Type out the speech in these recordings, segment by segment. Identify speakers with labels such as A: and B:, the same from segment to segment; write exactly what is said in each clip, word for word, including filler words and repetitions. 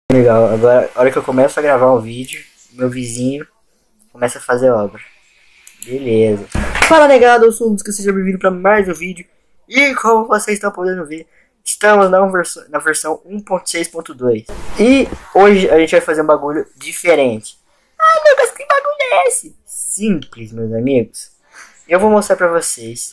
A: Legal, agora a hora que eu começo a gravar um vídeo, meu vizinho começa a fazer obra. Beleza. Fala negado, eu sou o Lucas, seja bem-vindo para mais um vídeo. E como vocês estão podendo ver, estamos na, versão, na versão um ponto seis ponto dois. E hoje a gente vai fazer um bagulho diferente. Ah, Lucas, que bagulho é esse? Simples, meus amigos. Eu vou mostrar para vocês.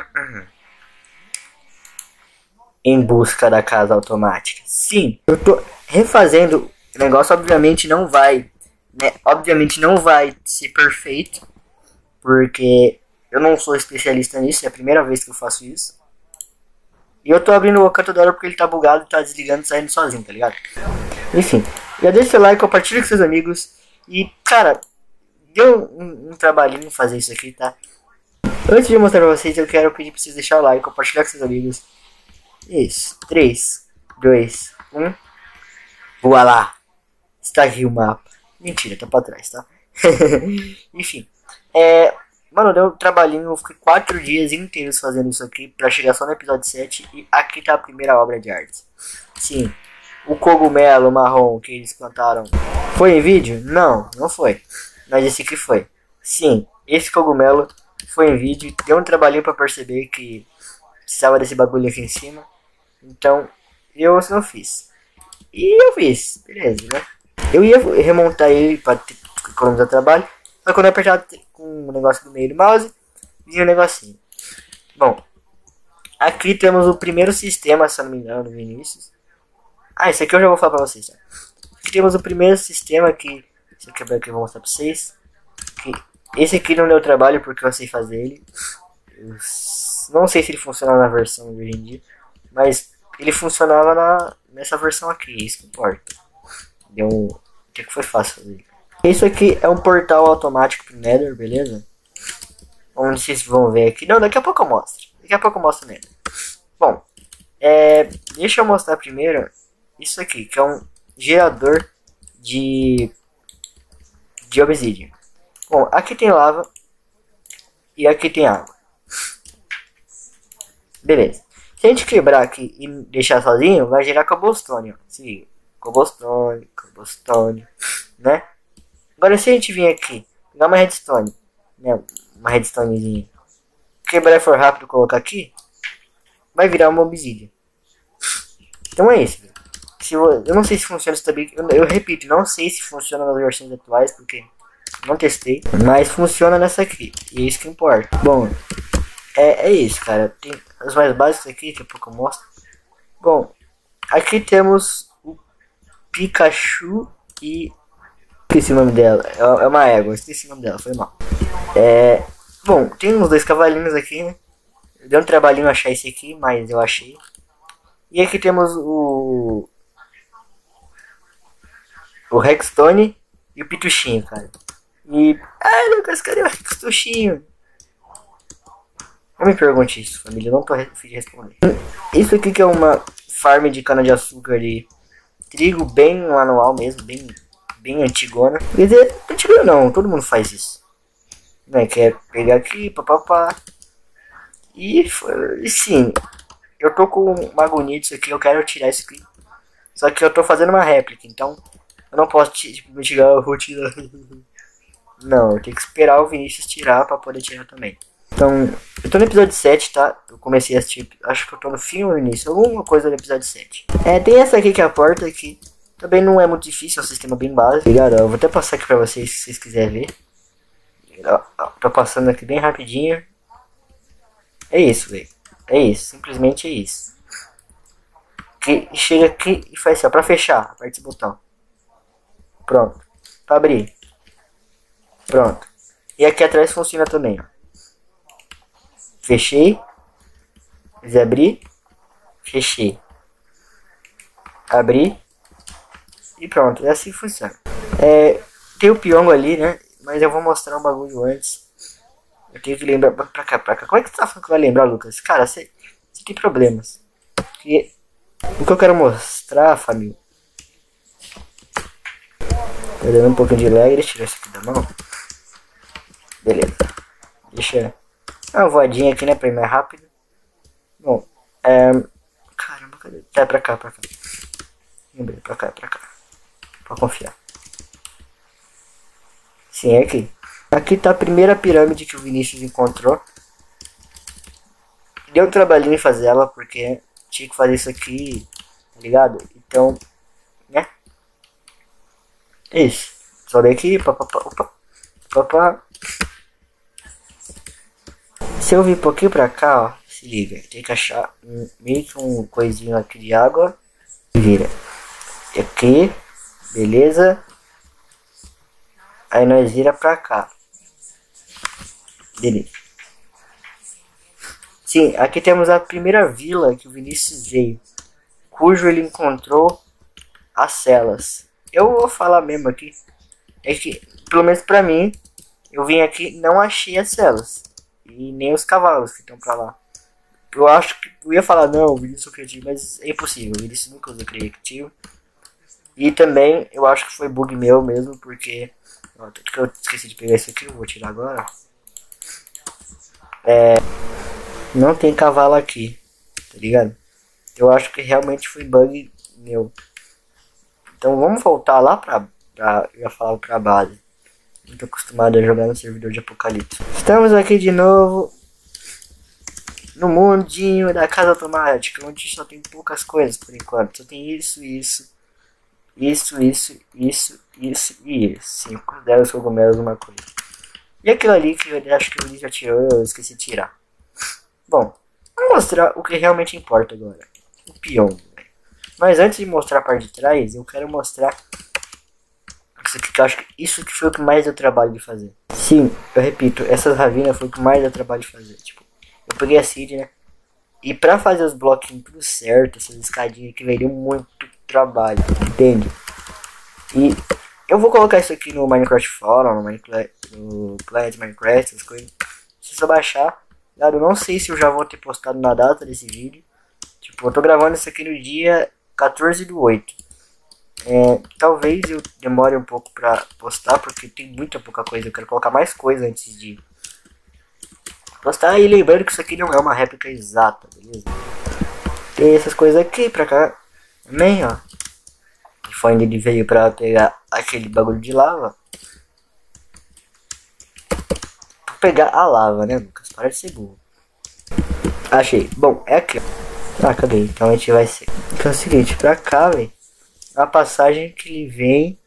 A: Em busca da casa automática. Sim, eu tô refazendo o negócio. Obviamente não vai, né? Obviamente não vai ser perfeito, porque eu não sou especialista nisso. É a primeira vez que eu faço isso. E eu tô abrindo o canto da hora porque ele tá bugado, tá desligando e saindo sozinho, tá ligado? Enfim, já deixa o like, compartilha com seus amigos. E, cara, deu um, um trabalhinho fazer isso aqui, tá? Antes de mostrar pra vocês, eu quero pedir pra vocês deixarem o like, compartilhar com seus amigos. Isso, três, dois, um. Voa lá. Está aqui o mapa. Mentira, tá pra trás, tá? Enfim. É, mano, deu um trabalhinho. Eu fiquei quatro dias inteiros fazendo isso aqui pra chegar só no episódio sete. E aqui tá a primeira obra de arte. Sim, o cogumelo marrom que eles plantaram foi em vídeo? Não, não foi. Mas esse aqui foi. Sim, esse cogumelo foi em vídeo. Deu um trabalhinho pra perceber que precisava desse bagulho aqui em cima. Então, eu não fiz. E eu fiz, beleza, né? Eu ia remontar ele para economizar trabalho. Só que quando eu apertava com o negócio do meio do mouse, vinha o negocinho. Bom, aqui temos o primeiro sistema, se eu não me engano, Vinícius. Ah, esse aqui eu já vou falar pra vocês, tá? Aqui temos o primeiro sistema que... Deixa eu quebrar aqui, eu vou mostrar pra vocês. Que esse aqui não deu trabalho porque eu sei fazer ele. Eu não sei se ele funciona na versão de hoje em dia, mas ele funcionava na, nessa versão aqui, isso que importa. Deu um... que foi fácil fazer. Isso aqui é um portal automático pro Nether, beleza? Onde vocês vão ver aqui. Não, daqui a pouco eu mostro. Daqui a pouco eu mostro o Nether. Bom, é, deixa eu mostrar primeiro isso aqui, que é um gerador de, de obsidian. Bom, aqui tem lava e aqui tem água. Beleza. Se a gente quebrar aqui e deixar sozinho, vai gerar cobblestone, ó. Se liga. Cobblestone, cobblestone, né? Agora se a gente vir aqui, pegar uma redstone, né? Uma redstonezinha, quebrar e for rápido colocar aqui, vai virar uma obsidian. Então é isso. Se eu, eu não sei se funciona isso também. Eu, eu repito, não sei se funciona nas versões atuais, porque não testei. Mas funciona nessa aqui. E é isso que importa. Bom, é, é isso, cara. Tem os mais básicos aqui, daqui a pouco eu mostro. Bom, aqui temos o Pikachu e... esqueci o nome dela. É uma égua, esqueci o nome dela, foi mal. É... Bom, tem uns dois cavalinhos aqui, né? Deu um trabalhinho achar esse aqui, mas eu achei. E aqui temos o... o Redstone e o Pituxinho, cara. E... ah, Lucas, cadê o Pituxinho? Não me pergunte isso, família, eu não tô fim de responder. Isso aqui que é uma farm de cana de açúcar de trigo, bem manual mesmo, bem, bem antigona. Quer dizer, antigo não, todo mundo faz isso. Né, que é pegar aqui, papapá. E, e sim, eu tô com uma agonia disso aqui, eu quero tirar isso aqui. Só que eu tô fazendo uma réplica, então eu não posso tipo, tirar a rotina. Não, eu tenho que esperar o Vinícius tirar pra poder tirar também. Então, eu tô no episódio sete, tá? Eu comecei a assistir, acho que eu tô no fim ou no início, alguma coisa do episódio sete. É, tem essa aqui que é a porta, que também não é muito difícil, é um sistema bem básico. Ligado? Eu vou até passar aqui pra vocês, se vocês quiserem ver. Ó, ó, tô passando aqui bem rapidinho. É isso, velho. É isso, simplesmente é isso. Que chega aqui e faz assim, ó, pra fechar, aperte esse botão. Pronto. Pra abrir. Pronto. E aqui atrás funciona também, ó. Fechei. Fiz abrir. Fechei. Abri. E pronto. É assim que funciona. É, tem o piongo ali, né? Mas eu vou mostrar um bagulho antes. Eu tenho que lembrar. Pra cá, pra cá. Como é que você tá falando que vai lembrar, Lucas? Cara, você, você tem problemas. E, o que eu quero mostrar, família. Tá dando um pouquinho de lag. Deixa eu tirar isso aqui da mão. Beleza. Deixa. Uma voadinha aqui, né, pra ir mais rápido. Bom, é... caramba, cadê? Tá, pra cá, pra cá. Lembrei, pra cá, pra cá. Pode confiar. Sim, é aqui. Aqui tá a primeira pirâmide que o Vinícius encontrou. Deu um trabalhinho em fazer ela, porque tinha que fazer isso aqui, tá ligado? Então, né? É isso. Sobe aqui, papapá, opa, papá. Se eu vir um pouquinho pra cá, ó, se liga, tem que achar um, meio que um coisinho aqui de água. Vira. Aqui, beleza. Aí nós vira pra cá. Beleza. Sim, aqui temos a primeira vila que o Vinícius veio, cujo ele encontrou as celas. Eu vou falar mesmo aqui, é que, pelo menos pra mim, eu vim aqui e não achei as celas. E nem os cavalos que estão pra lá. Eu acho que eu ia falar, não, o Vinícius é criativo, mas é impossível, o Vinícius nunca usa criativo. E também, eu acho que foi bug meu mesmo, porque... Ó, tudo que eu esqueci de pegar isso aqui, eu vou tirar agora. É... Não tem cavalo aqui, tá ligado? Eu acho que realmente foi bug meu. Então vamos voltar lá pra... pra eu ia falar pra base. Muito acostumado a jogar no servidor de Apocalipse. Estamos aqui de novo no mundinho da casa automática, onde só tem poucas coisas por enquanto. Só tem isso, isso, isso, isso, isso, isso e isso. Sim, considero os cogumelos uma coisa. E aquilo ali que eu acho que o Lee já tirou, eu esqueci de tirar. Bom, vou mostrar o que realmente importa agora. O peão. Mas antes de mostrar a parte de trás, eu quero mostrar isso aqui, que eu acho que isso que foi o que mais deu trabalho de fazer. Sim, eu repito, essas ravinas foi o que mais deu trabalho de fazer. Tipo, eu peguei a seed, né? E pra fazer os bloquinhos tudo certo, essas escadinhas que deu muito trabalho, entende? E eu vou colocar isso aqui no Minecraft Forum, no, Minecraft, no Planet Minecraft, essas coisas. Precisa baixar. Eu não sei se eu já vou ter postado na data desse vídeo. Tipo, eu tô gravando isso aqui no dia quatorze do oito. É, talvez eu demore um pouco pra postar, porque tem muita pouca coisa. Eu quero colocar mais coisa antes de postar. E lembrando que isso aqui não é uma réplica exata, beleza? Tem essas coisas aqui pra cá também, ó. Foi onde ele veio pra pegar aquele bagulho de lava. Pra pegar a lava, né, Lucas? Para de ser burro. Achei. Bom, é aqui, ó. Ah, cadê? Então a gente vai ser. Então é o seguinte, pra cá, velho. A passagem que ele vem.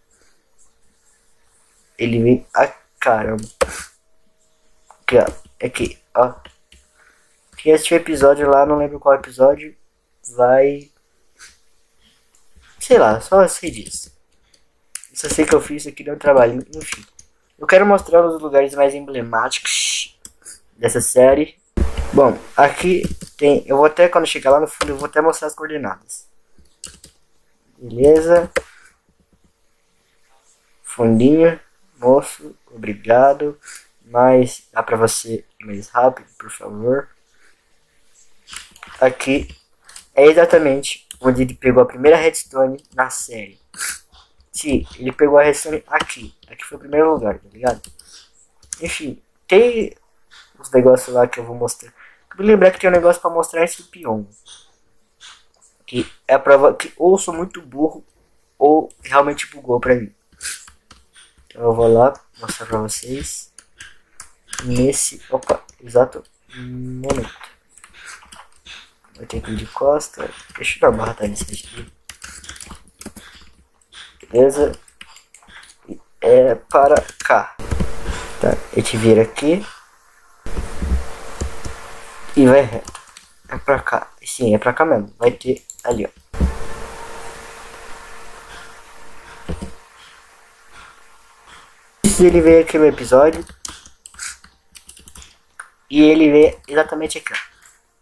A: Ele vem. Ah, caramba. Aqui, ó. Aqui, ó. Quem assistiu o episódio lá, não lembro qual episódio. Vai. Sei lá, só sei disso. Só sei que eu fiz isso aqui, deu um trabalho. Enfim. Eu quero mostrar os lugares mais emblemáticos dessa série. Bom, aqui tem. Eu vou até, quando chegar lá no fundo, eu vou até mostrar as coordenadas. Beleza. Fundinho. Moço, obrigado. Mas dá pra você ir mais rápido, por favor. Aqui é exatamente onde ele pegou a primeira redstone na série. Sim, ele pegou a redstone aqui. Aqui foi o primeiro lugar, tá ligado? Enfim, tem os negócios lá que eu vou mostrar. Me lembrar que tem um negócio pra mostrar esse peão. Que é a prova que ou eu sou muito burro ou realmente bugou pra mim. Então eu vou lá mostrar pra vocês. Nesse. Opa, exato momento. Vai ter que ir de costa. Deixa eu dar barra tá nesse aqui. Beleza? É para cá. Tá, a gente vira aqui. E vai reto. É pra cá. Sim, é pra cá mesmo. Vai ter ali, ó. Ele veio aqui no episódio. E ele veio exatamente aqui, ó.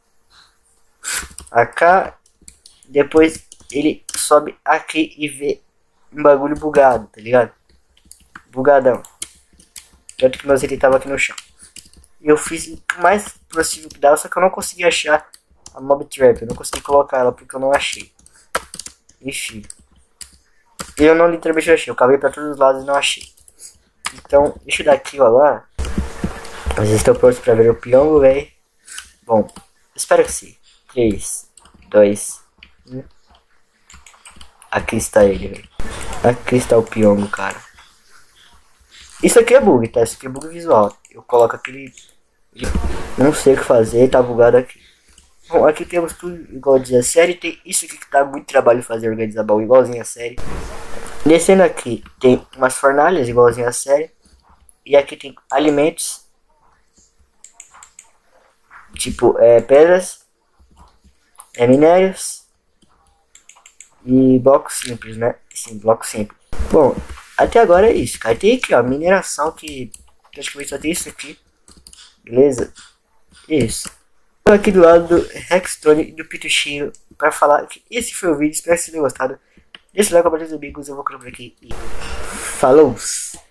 A: Acá. Depois ele sobe aqui e vê um bagulho bugado, tá ligado? Bugadão. Tanto que meus itens tava aqui no chão. Eu fiz o mais possível que dava, só que eu não consegui achar a Mob Trap. Eu não consegui colocar ela porque eu não achei. Enfim. Eu não literalmente achei. Eu cavei pra todos os lados e não achei. Então, deixa eu dar aqui agora. Vocês estão prontos pra ver o peão, velho? Bom, espero que sim. três, dois, um. Aqui está ele, velho. Aqui está o piongo, cara. Isso aqui é bug, tá? Isso aqui é bug visual. Eu coloco aquele... Não sei o que fazer, tá bugado aqui. Bom, aqui temos tudo igualzinho a série. Tem isso aqui que dá muito trabalho fazer, organizar baú igualzinho a série. Descendo aqui, tem umas fornalhas igualzinho a série. E aqui tem alimentos. Tipo, é, pedras. É, minérios. E blocos simples, né? Sim, blocos simples. Bom, até agora é isso, cara. Tem aqui, ó, mineração que... Praticamente só tem isso aqui. Beleza? Isso. Estou aqui do lado do Hexstone e do Pituchinho para falar que esse foi o vídeo. Espero que vocês tenham gostado. Deixa o like, compartilha os amigos. Eu vou colocar aqui e... Falou!